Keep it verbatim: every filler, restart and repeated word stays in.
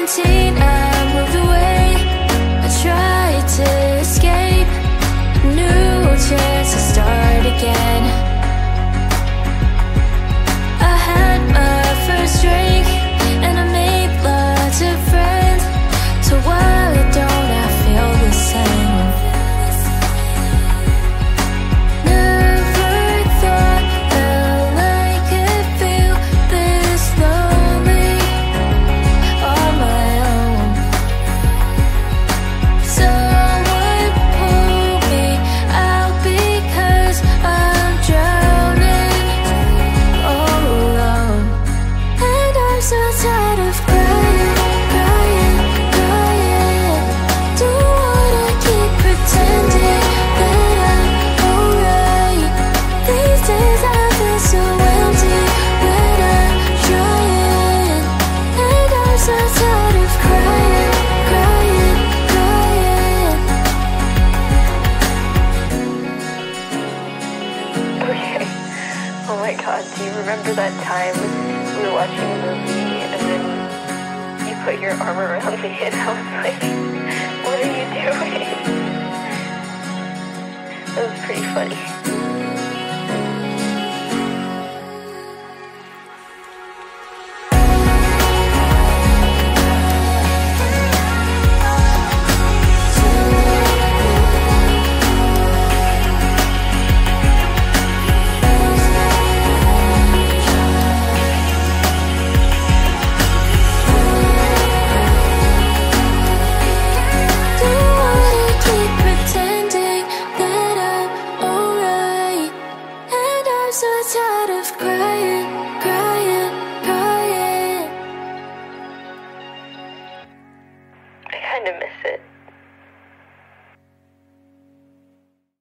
seventeen, I moved away. I tried to escape, new chance to start again. I had my first drink and I made lots of friends. So while I don't, I feel the same. Never thought that I could feel this lonely on my own. Someone pull me out because I'm drowning all alone. And I'm so tired of crying, crying, crying. Don't wanna keep pretending that I'm alright. These days I feel so empty when I'm trying. And I'm so tired of crying, crying, crying. Okay. Oh my god, do you remember that time we were watching a movie and then you put your arm around me and I was like, what are you doing? That was pretty funny. Don't wanna keep pretending that I'm alright. And I'm so tired of crying, crying, crying. I kinda miss it.